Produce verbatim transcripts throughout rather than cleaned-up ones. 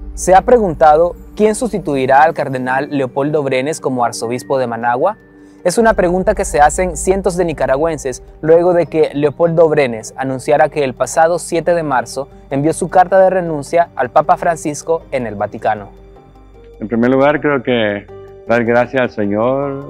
¿Se ha preguntado quién sustituirá al cardenal Leopoldo Brenes como arzobispo de Managua? Es una pregunta que se hacen cientos de nicaragüenses luego de que Leopoldo Brenes anunciara que el pasado siete de marzo envió su carta de renuncia al Papa Francisco en el Vaticano. En primer lugar, creo que dar gracias al Señor,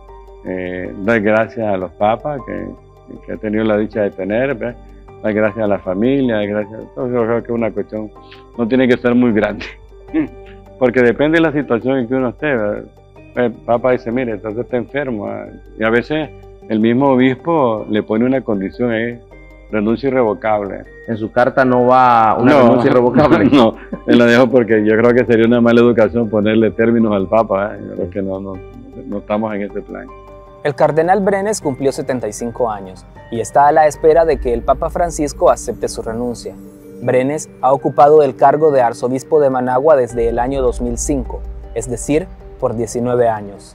eh, dar gracias a los papas que, que he tenido la dicha de tener, ¿ves? Dar gracias a la familia, dar gracias a todos. Yo creo que una cuestión no tiene que ser muy grande, porque depende de la situación en que uno esté, ¿verdad? El Papa dice, mire, entonces está enfermo, ¿eh? Y a veces el mismo obispo le pone una condición ahí, renuncia irrevocable. En su carta no va una no, renuncia irrevocable. No, él lo dejo porque yo creo que sería una mala educación ponerle términos al Papa, ¿eh? Yo creo que no, no, no estamos en ese plan. El cardenal Brenes cumplió setenta y cinco años y está a la espera de que el Papa Francisco acepte su renuncia. Brenes ha ocupado el cargo de arzobispo de Managua desde el año dos mil cinco, es decir, por diecinueve años.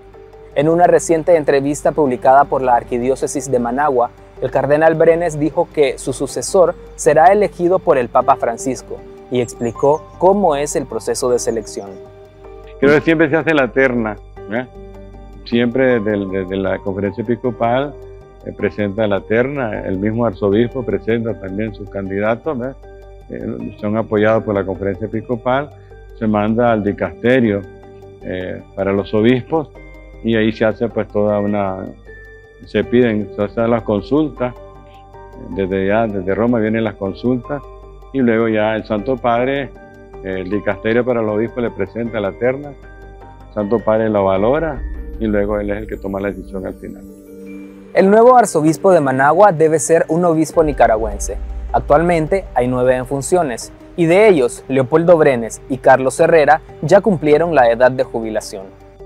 En una reciente entrevista publicada por la Arquidiócesis de Managua, el cardenal Brenes dijo que su sucesor será elegido por el Papa Francisco y explicó cómo es el proceso de selección. Creo que siempre se hace la terna, ¿eh? Siempre desde, desde la conferencia episcopal eh, presenta la terna, el mismo arzobispo presenta también sus candidatos, ¿eh? Eh, son apoyados por la conferencia episcopal, se manda al dicasterio eh, para los obispos y ahí se hace pues toda una, se piden, se hacen las consultas, desde ya, desde Roma vienen las consultas y luego ya el Santo Padre, eh, el dicasterio para los obispos le presenta la terna, el Santo Padre lo valora y luego él es el que toma la decisión al final. El nuevo arzobispo de Managua debe ser un obispo nicaragüense. Actualmente hay nueve en funciones, y de ellos, Leopoldo Brenes y Carlos Herrera ya cumplieron la edad de jubilación.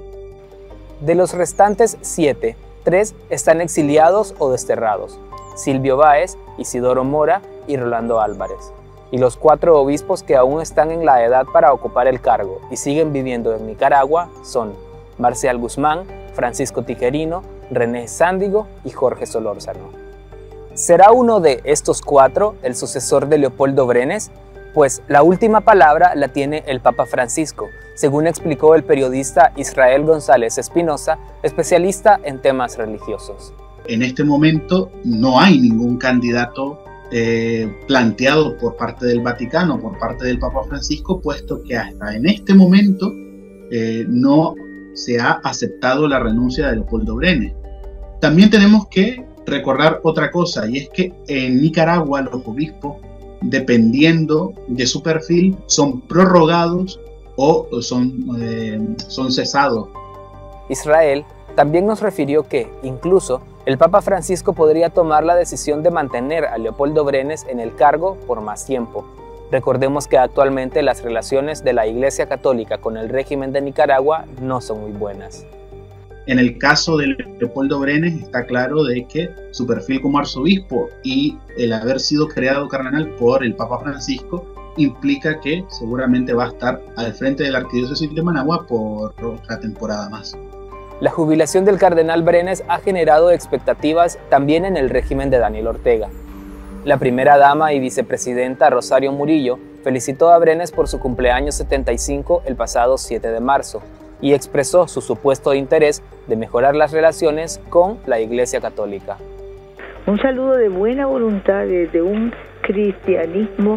De los restantes siete, tres están exiliados o desterrados: Silvio Báez, Isidoro Mora y Rolando Álvarez. Y los cuatro obispos que aún están en la edad para ocupar el cargo y siguen viviendo en Nicaragua son Marcial Guzmán, Francisco Tijerino, René Sándigo y Jorge Solórzano. ¿Será uno de estos cuatro el sucesor de Leopoldo Brenes? Pues la última palabra la tiene el Papa Francisco, según explicó el periodista Israel González Espinosa, especialista en temas religiosos. En este momento no hay ningún candidato eh, planteado por parte del Vaticano, por parte del Papa Francisco, puesto que hasta en este momento eh, no se ha aceptado la renuncia de Leopoldo Brenes. También tenemos que recordar otra cosa, y es que en Nicaragua los obispos, dependiendo de su perfil, son prorrogados o son, eh, son cesados. Israel también nos refirió que, incluso, el Papa Francisco podría tomar la decisión de mantener a Leopoldo Brenes en el cargo por más tiempo. Recordemos que actualmente las relaciones de la Iglesia Católica con el régimen de Nicaragua no son muy buenas. En el caso de Leopoldo Brenes está claro de que su perfil como arzobispo y el haber sido creado cardenal por el Papa Francisco implica que seguramente va a estar al frente de la Arquidiócesis de Managua por otra temporada más. La jubilación del cardenal Brenes ha generado expectativas también en el régimen de Daniel Ortega. La primera dama y vicepresidenta Rosario Murillo felicitó a Brenes por su cumpleaños setenta y cinco el pasado siete de marzo y expresó su supuesto interés de mejorar las relaciones con la Iglesia Católica. Un saludo de buena voluntad desde un cristianismo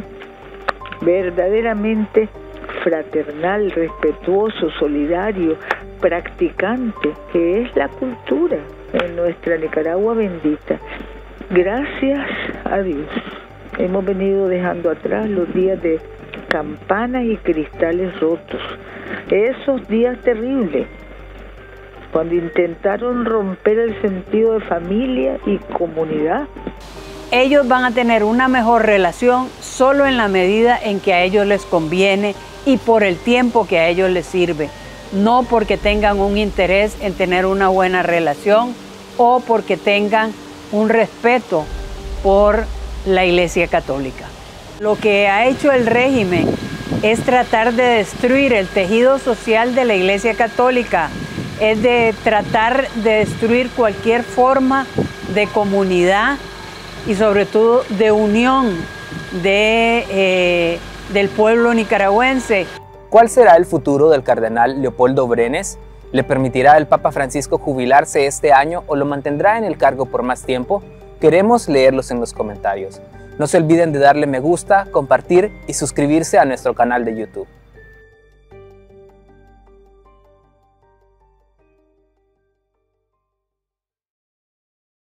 verdaderamente fraternal, respetuoso, solidario, practicante, que es la cultura en nuestra Nicaragua bendita. Gracias a Dios hemos venido dejando atrás los días de campanas y cristales rotos, esos días terribles cuando intentaron romper el sentido de familia y comunidad. Ellos van a tener una mejor relación solo en la medida en que a ellos les conviene y por el tiempo que a ellos les sirve, no porque tengan un interés en tener una buena relación o porque tengan un respeto por la Iglesia Católica. Lo que ha hecho el régimen es tratar de destruir el tejido social de la Iglesia Católica, es de tratar de destruir cualquier forma de comunidad y sobre todo de unión de eh, del pueblo nicaragüense. ¿Cuál será el futuro del cardenal Leopoldo Brenes? ¿Le permitirá al Papa Francisco jubilarse este año o lo mantendrá en el cargo por más tiempo? Queremos leerlos en los comentarios. No se olviden de darle me gusta, compartir y suscribirse a nuestro canal de YouTube.